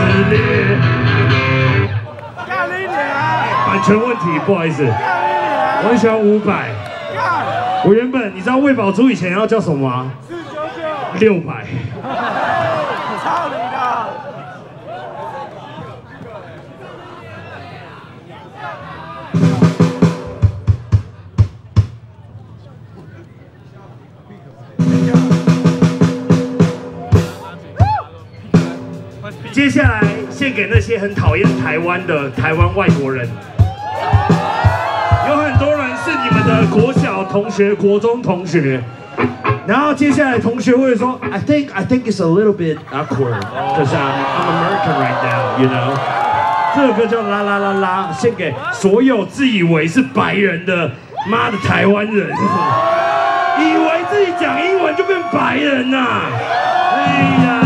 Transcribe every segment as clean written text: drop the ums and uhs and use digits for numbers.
烈。版权问题，不好意思。我很喜欢伍佰。我原本你知道魏宝珠以前要叫什么吗？499。600。 操你的！ 接下来献给那些很讨厌台湾的台湾外国人，有很多人是你们的国小同学、国中同学，然后接下来同学会说 I think it's a little bit awkward because I'm American right now, you know。这首歌叫啦啦啦啦，献给所有自以为是白人的妈的台湾人，以为自己讲英文就变白人呐、哎呀！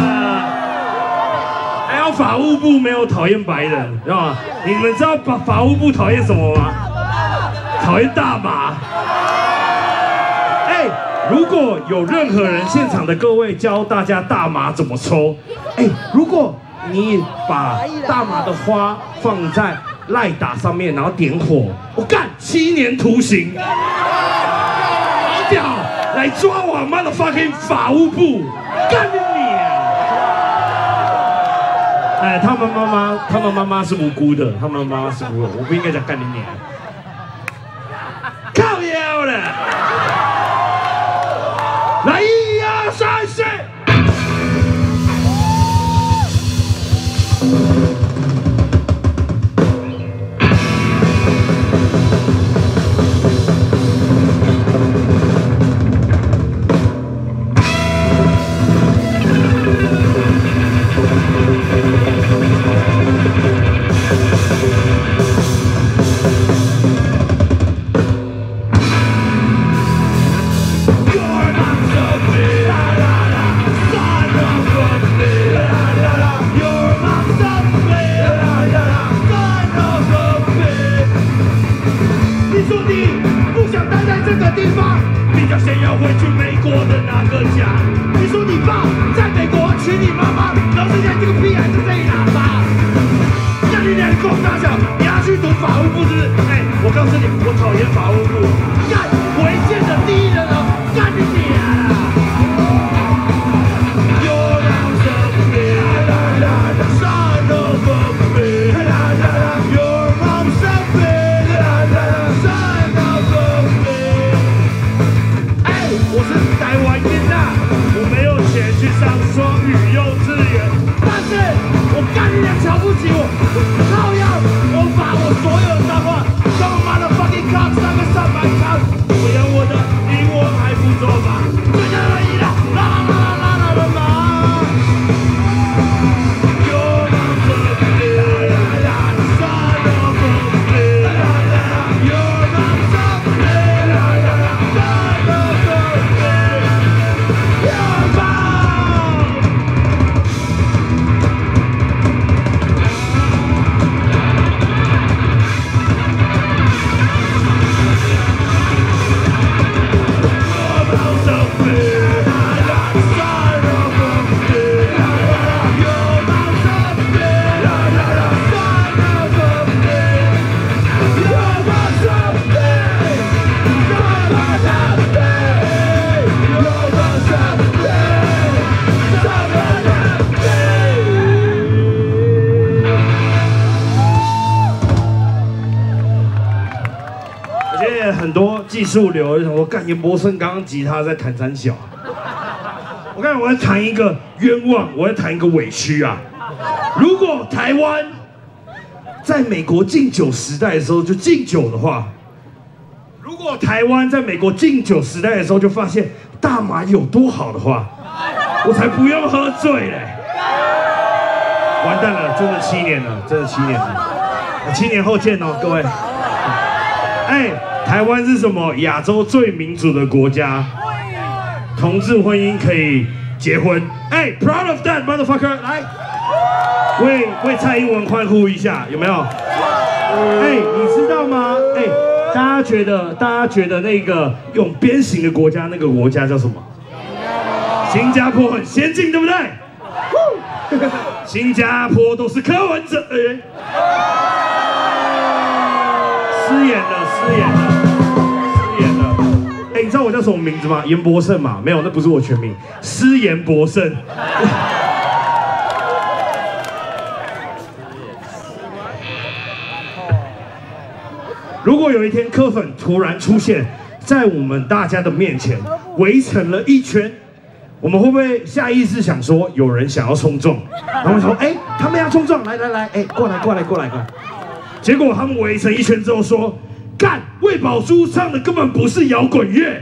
还有法务部没有讨厌白人，知道吗？你们知道法务部讨厌什么吗？讨厌大麻。哎，如果有任何人现场的各位教大家大麻怎么抽，哎，如果你把大麻的花放在赖打上面，然后点火，我干7年徒刑，好屌！来抓我妈的 fucking 法务部，干你！哎，他们妈妈是无辜的，他们妈妈是无辜的，我不应该讲干你娘，靠腰了，来1、2、3、4。很多技术流，我干严博胜刚刚吉他在弹三小，我看我在弹一个冤枉，我在弹一个委屈啊！如果台湾在美国禁酒时代的时候就禁酒的话，如果台湾在美国禁酒时代的时候就发现大麻有多好的话，我才不用喝醉嘞！完蛋了，真的7年了，真的7年了，7年后见哦，各位。哎。台湾是什么？亚洲最民主的国家，同志婚姻可以结婚。哎 ，proud of that motherfucker！ 来，为蔡英文欢呼一下，有没有？哎，你知道吗？哎，大家觉得那个用鞭刑的国家，那个国家叫什么？新加坡很先进，对不对？ 新加坡都是柯文哲，失言了，失言了，失言了。哎，你知道我叫什么名字吗？严博胜嘛？没有，那不是我全名，失言博胜。如果有一天柯粉突然出现在我们大家的面前，围成了一圈，我们会不会下意识想说有人想要冲撞？然后说，哎，他们要冲撞，来来来，哎，过来过来过来过来。结果他们围成一圈之后说，干，魏宝珠唱的根本不是摇滚乐。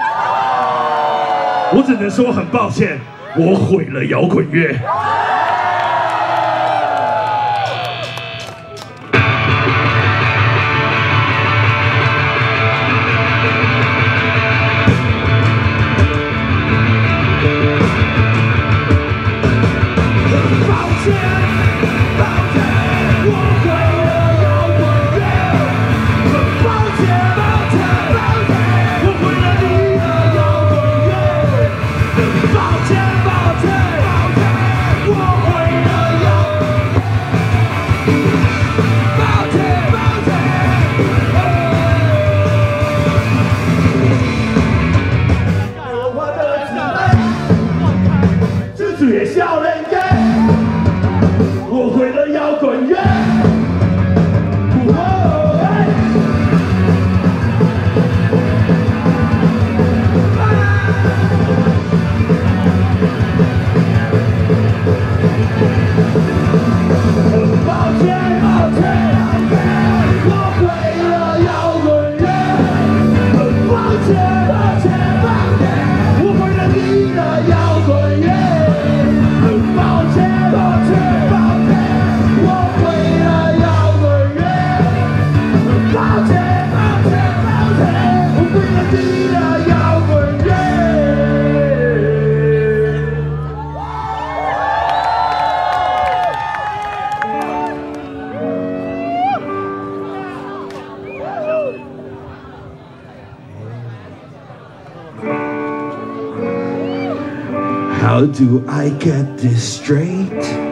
我只能说很抱歉，我毁了摇滚乐。How do I get this straight?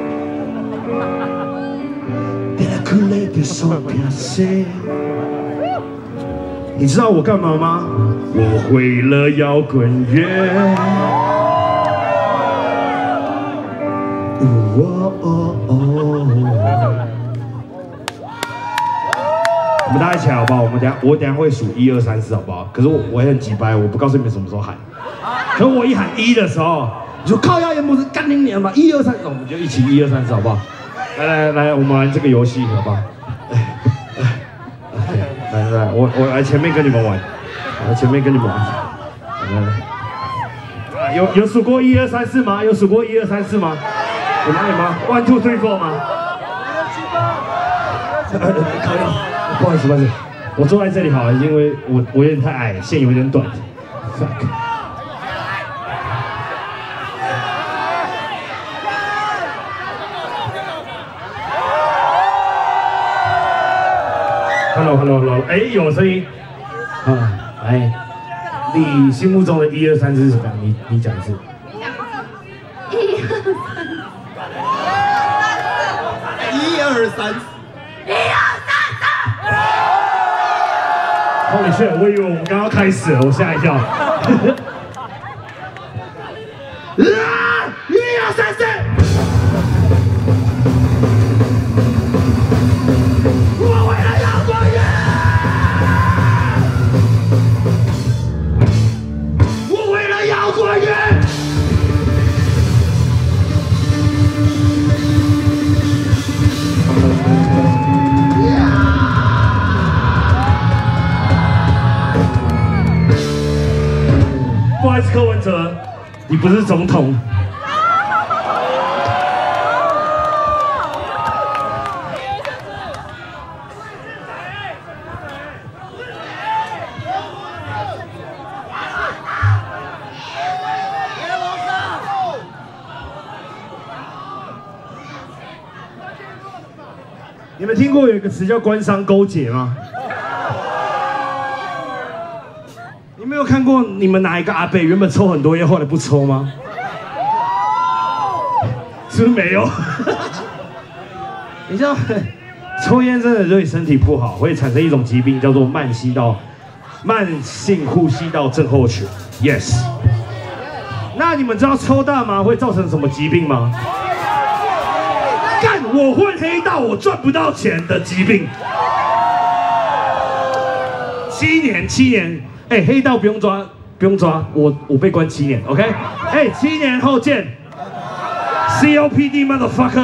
Did I collect this on piacere? 你知道我干嘛吗？我毁了摇滚乐。我们大家一起来好不好？我等下会数1、2、3、4，好不好？可是我也很急掰，我不告诉你们什么时候喊。可我一喊1的时候，你说靠腰严博士干你娘嘛！1、2、3，我们就一起1、2、3、4，好不好？来，我们玩这个游戏，好不好？来，我来前面跟你们玩，来前面跟你们玩，来，有数过1、2、3、4吗？有数过1、2、3、4吗？有吗？1、2、3、4吗？靠腰，不好意思，我坐在这里好了，因为我有点太矮，线有点短。Hello， 哎，有声音，来，你心目中的1、2、3是什么？你讲一次。1、2、3。Holy shit！ 我以为我们刚刚开始了，我吓一跳。1、2、3、4。不好意思，柯文哲，你不是总统。你们听过有一个词叫官商勾结吗？你没有看过你们哪一个阿伯原本抽很多烟，后来不抽吗？ 是不是没有？你知道，抽烟真的对身体不好，会产生一种疾病，叫做慢性呼吸道症候群。Yes。那你们知道抽大麻会造成什么疾病吗？干，我混黑道，我赚不到钱的疾病。7年，哎，黑道不用抓，我被关7年 ，OK？ 哎，7年后见 ，COPD motherfucker。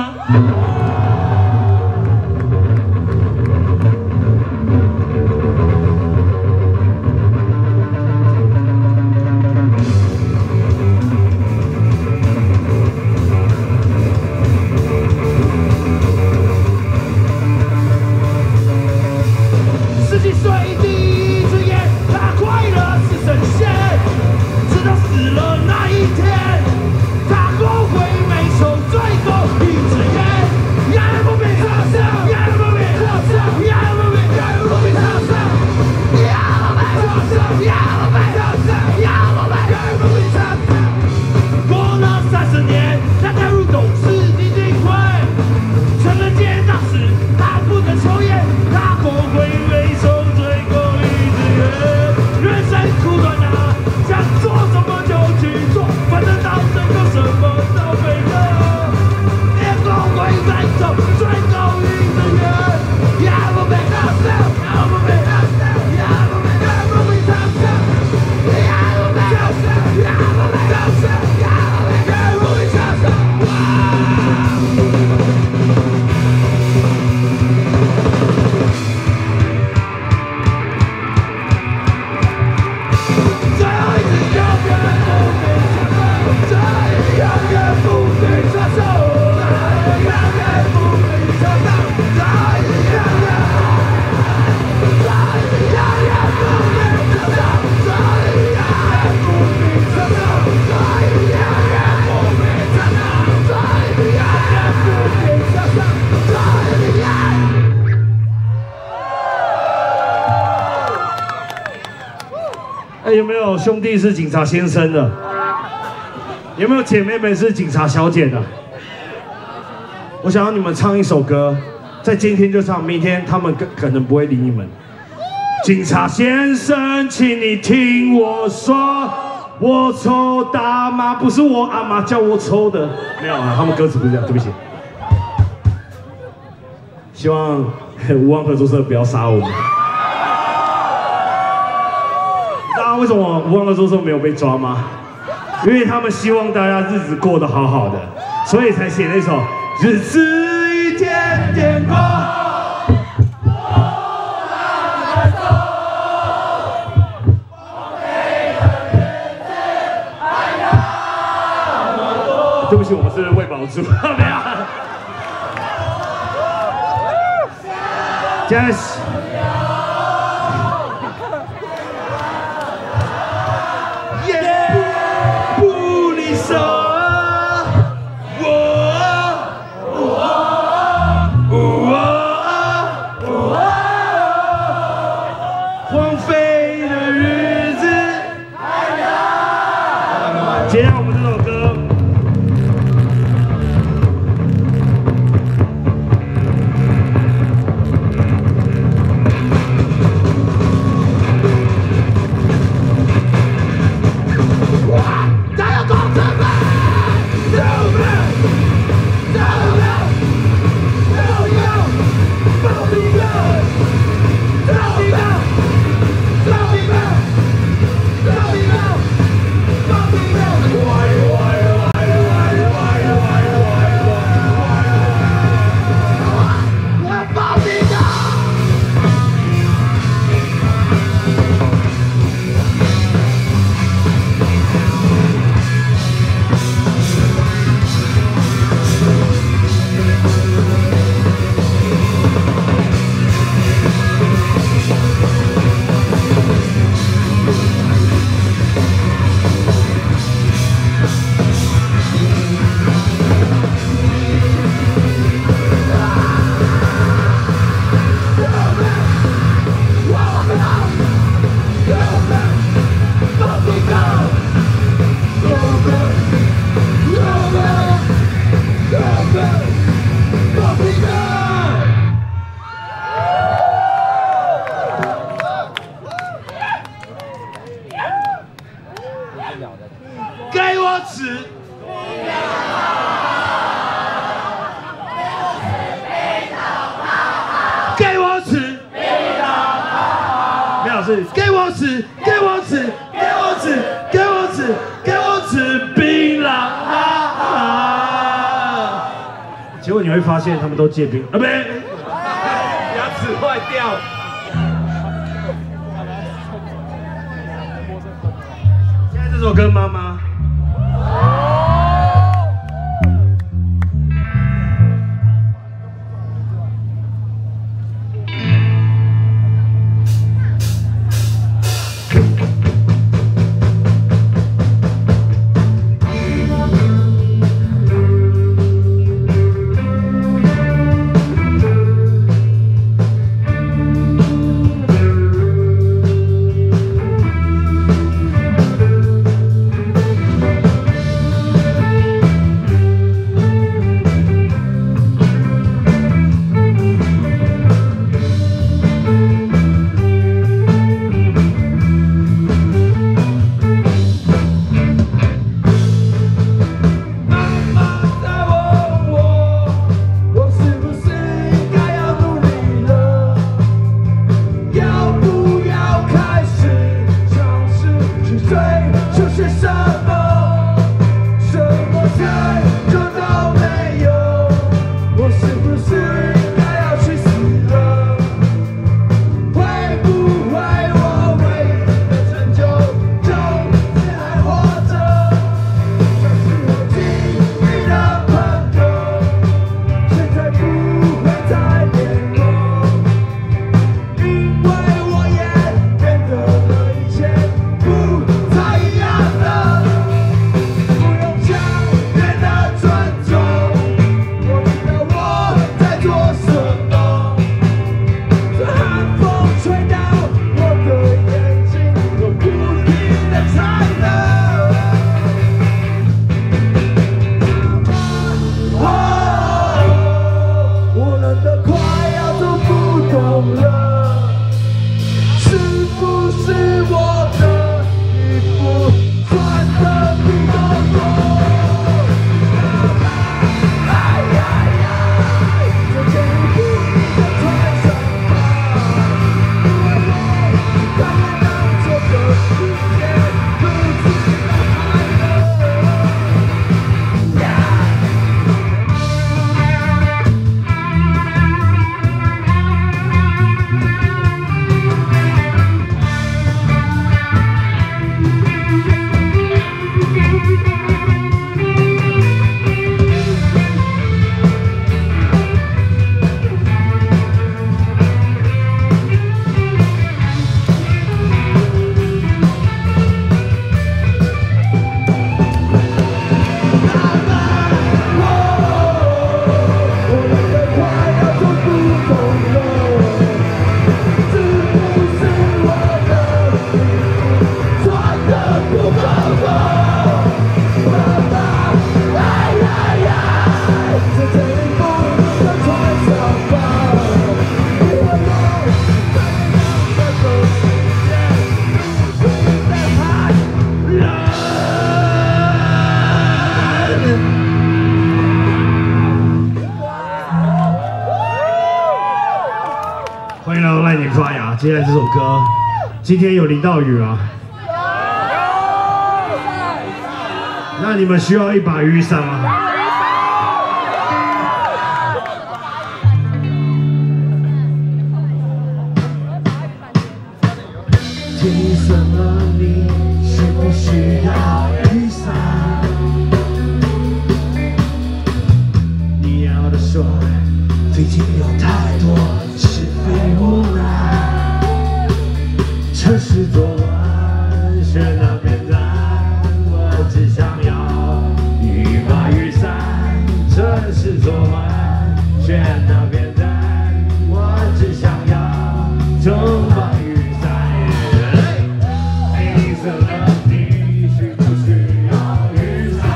哎，有没有兄弟是警察先生的？有没有姐妹们是警察小姐的？我想要你们唱一首歌，在今天就唱，明天他们可能不会理你们。警察先生，请你听我说，我抽大麻不是我阿妈叫我抽的，没有啊，他们歌词不是这样，对不起。希望无望合作社不要杀我们。为什么无望合作社没有被抓吗？因为他们希望大家日子过得好好的，所以才写那首日子一天天过。对不起，我们是喂饱猪，没有。Yes。荒废的日子，接下来我们这首歌。我词。给我词。没有是给我词，给我词，给我词，给我词，给我词，槟榔啊！结果你会发现他们都戒槟啊，不对，牙齿坏掉。现在这首歌妈妈。欢迎来到赖你发芽。接下来这首歌，今天有淋到雨啊？那你们需要一把雨伞吗？天色了，你需不需要雨伞？你要的说，最近有太多是非无奈，城市做完喧闹变淡，我只想要一把雨伞。城市做完喧闹变淡，我只想要整把雨伞。天色了，你需不需要雨伞？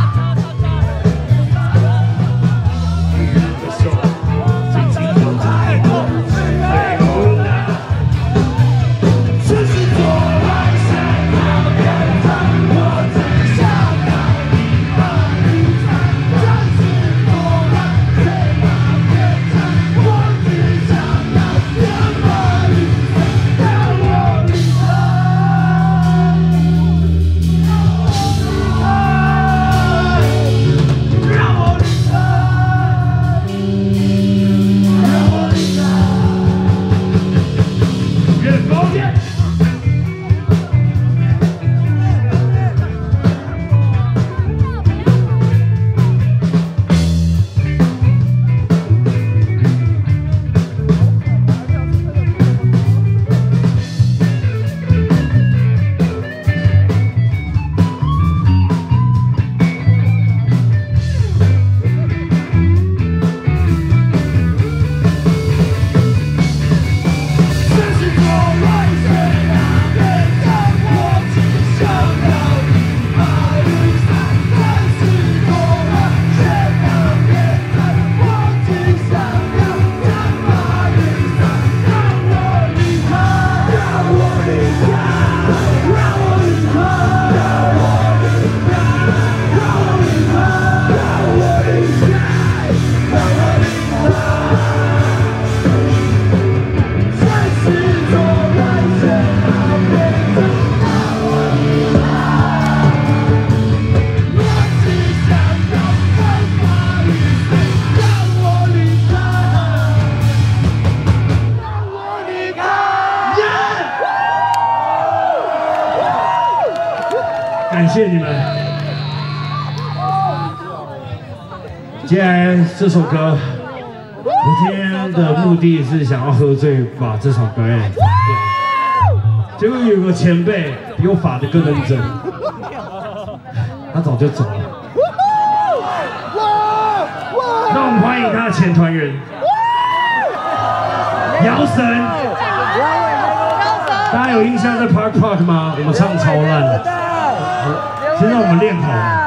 你要的说，最近有太多是非无奈，城市做完喧闹变淡，我只想要。 感谢你们。接下来这首歌，我今天的目的是想要喝醉把这场表演掉，结果有个前辈比我法的更认真，他早就走了。让我们欢迎他的前团员姚神。大家有印象在 Park 吗？我们唱超烂的，现在我们练好了。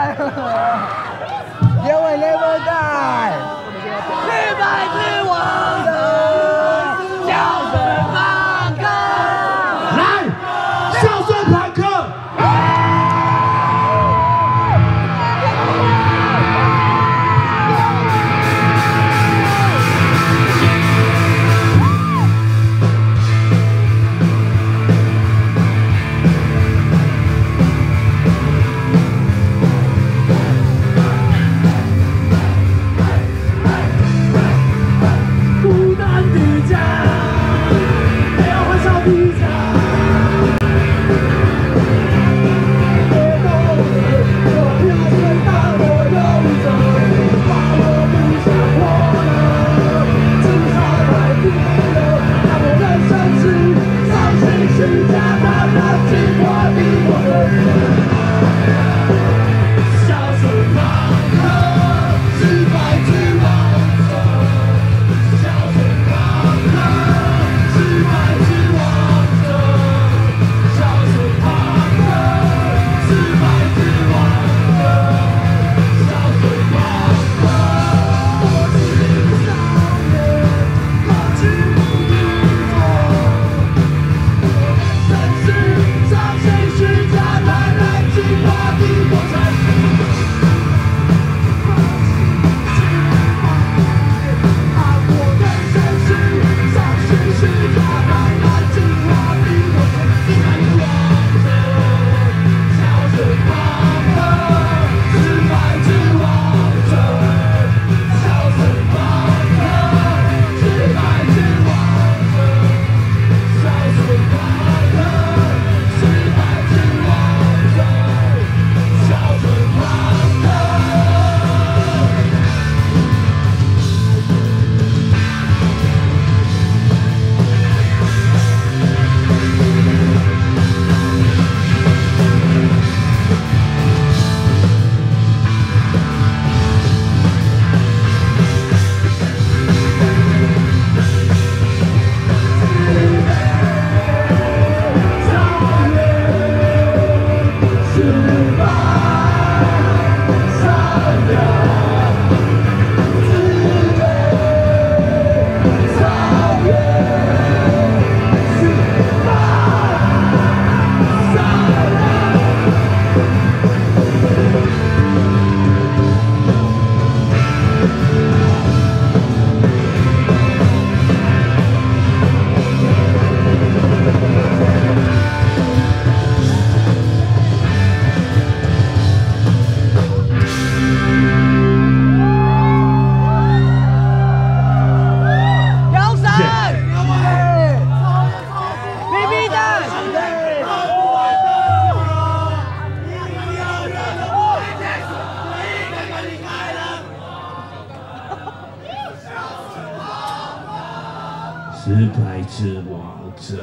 失败之王者。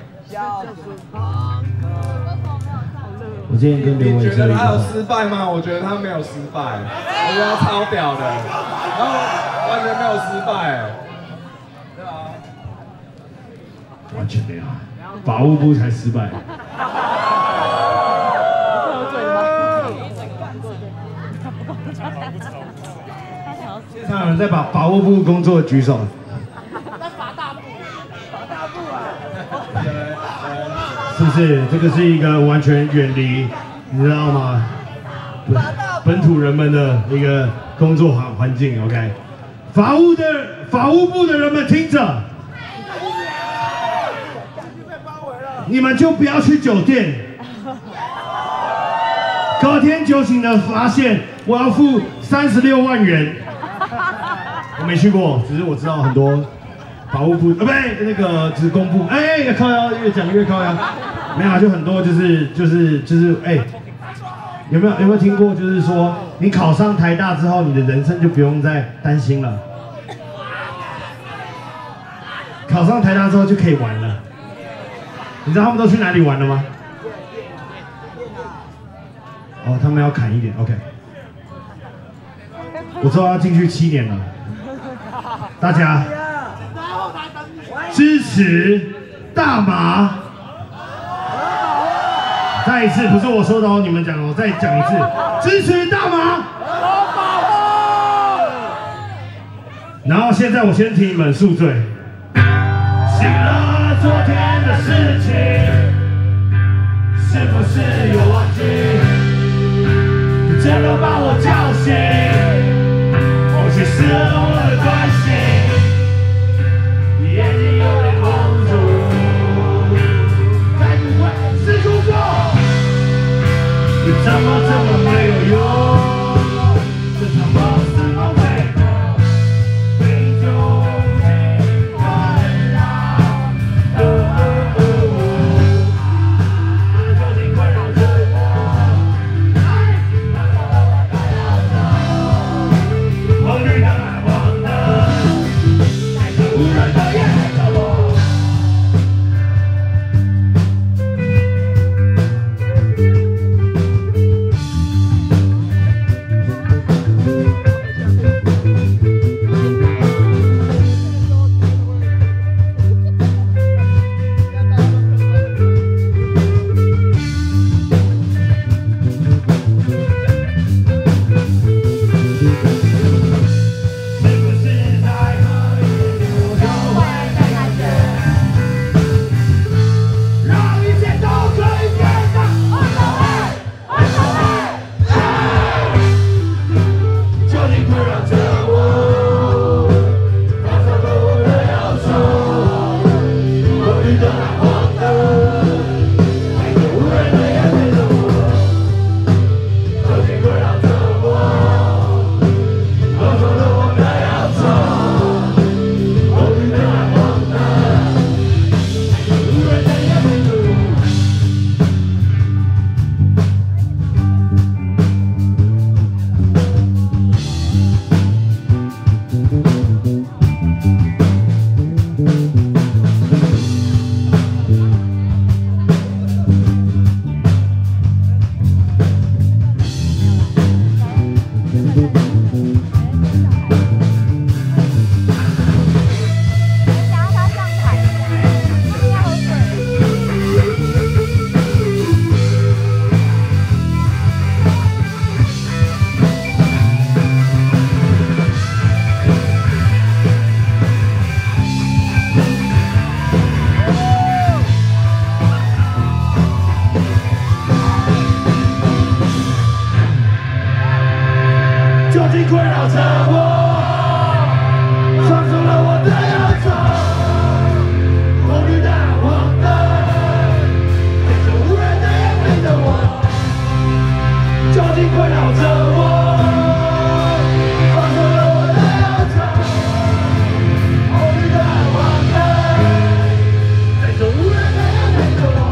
我今天跟刘伟，你觉得他有失败吗？我觉得他没有失败，我觉得他超屌的，然后完全没有失败，对啊，完全没有，法务部才失败。现场有人在把法务部工作举手。 是不是？这个是一个完全远离，你知道吗？本土人们的一个工作环境。OK， 法务部的人们听着，你们就不要去酒店。隔天酒醒的发现，我要付36万元。我没去过，只是我知道很多。 法务部不对，那个职工部，靠腰越讲越靠腰，没有啊，就很多就是有没有听过？就是说，你考上台大之后，你的人生就不用再担心了。考上台大之后就可以玩了。你知道他们都去哪里玩了吗？哦，他们要砍一点 ，OK。我知道要进去7年了，大家支持大麻。再一次，不是我说的哦，你们讲哦，再讲一次，支持大麻。然后现在我先听你们宿醉。醒了昨天的事情，是不是有忘记？你真的把我叫醒，我其实我的关心，眼睛有点蒙住，该不会是工作？你怎么这么没有用？这场梦是梦被你就尽困扰，究竟困扰着我。红绿灯还黄灯，带着无人的夜陪着我。究竟困扰着我，闯出了我的要求。红绿灯黄灯，陪着无人的夜陪着我。究竟困扰着我，闯出了我的要求。红绿灯黄灯，陪着无人的夜陪着我。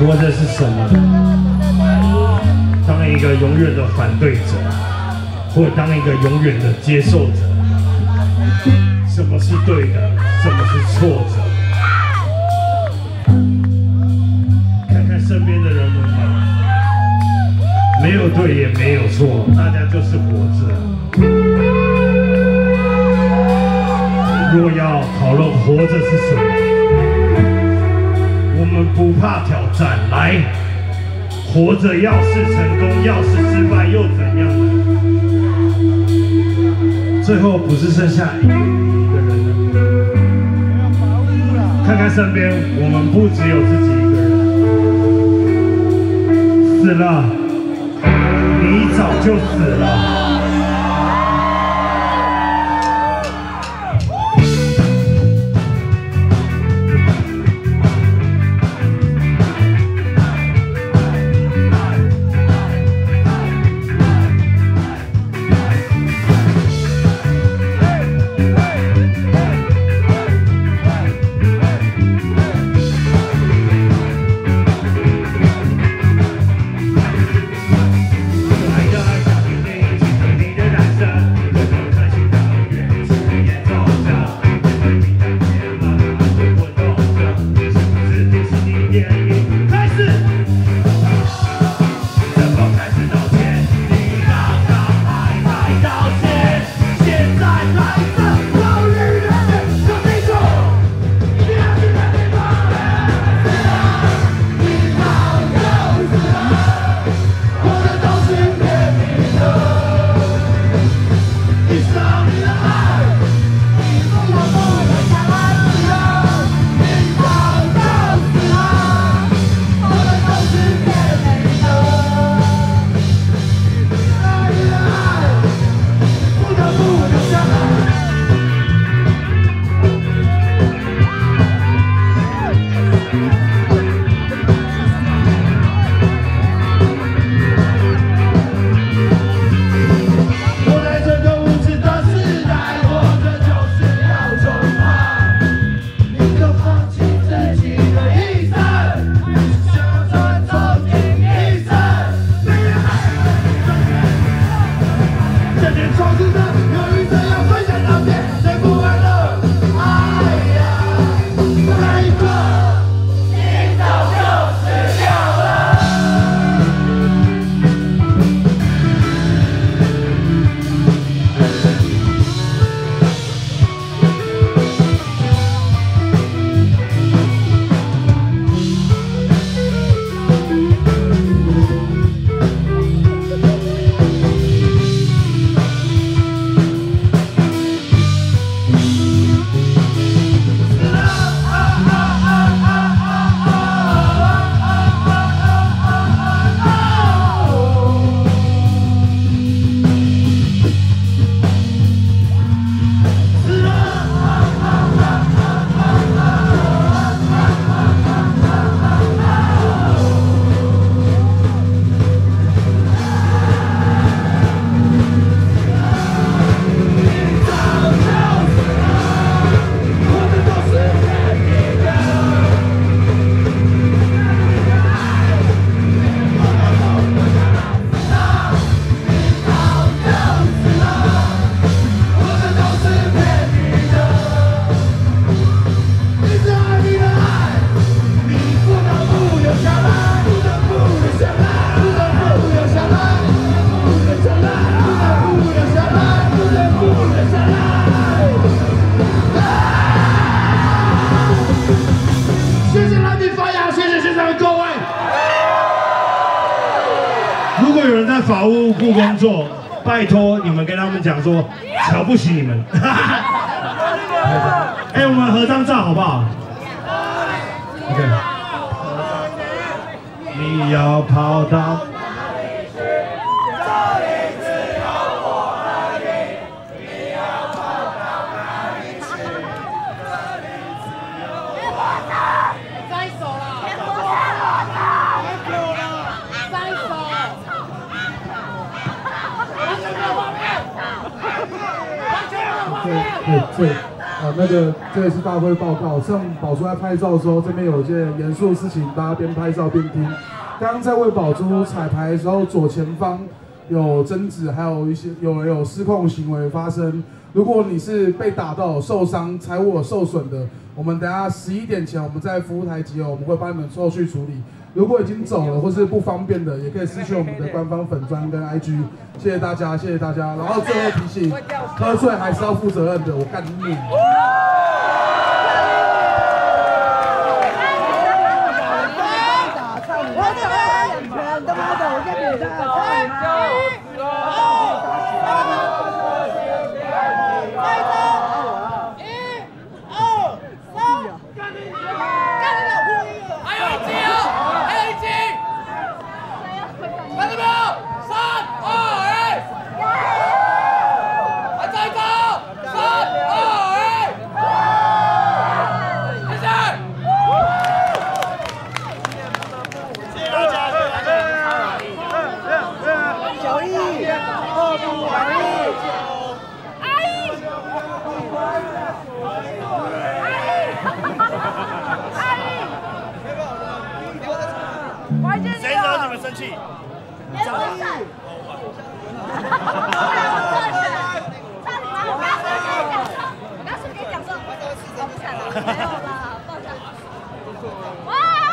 活着是什么？当一个永远的反对者，或者当一个永远的接受者。什么是对的？什么是错的？看看身边的人们吧，没有对也没有错，大家就是活着。若要讨论活着是什么，我们不怕挑战，来，活着要是成功，要是失败又怎样呢？最后不是剩下一个人了。看看身边，我们不只有自己一个人，死了，你早就死了。如果有人在法务部工作，拜托你们跟他们讲说，瞧不起你们。哎，我们合张照好不好 ？OK。你要跑到。 这也是大会报告。像宝珠在拍照的时候，这边有一件严肃的事情，大家边拍照边听。刚刚在为宝珠彩排的时候，左前方有争执，还有一些有人有失控行为发生。如果你是被打到受伤、财物有受损的，我们等下11点前我们在服务台集合，我们会帮你们后续处理。如果已经走了或是不方便的，也可以私讯我们的官方粉专跟 IG。谢谢大家，谢谢大家。然后最后提醒，喝醉还是要负责任的，我干你！ 谁惹你们生气？ 小易。我刚是跟你讲说，放不下来，没有啦，放下。哇！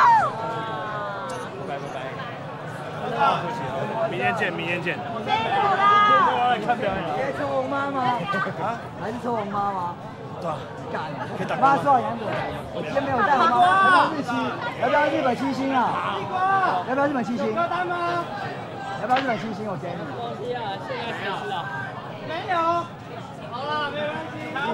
拜，明天见，明天见。 辛苦啦！ 来看表演。 别抽我妈吗？啊？还是抽我妈吗？ 对啊。 干！妈说好杨总，我今天没有带我妈，日期要不要日本七星啊？要不要日本七星？要单吗？要不要日本七星？我给你。东西啊，现在谁知道？没有。好了，没关系。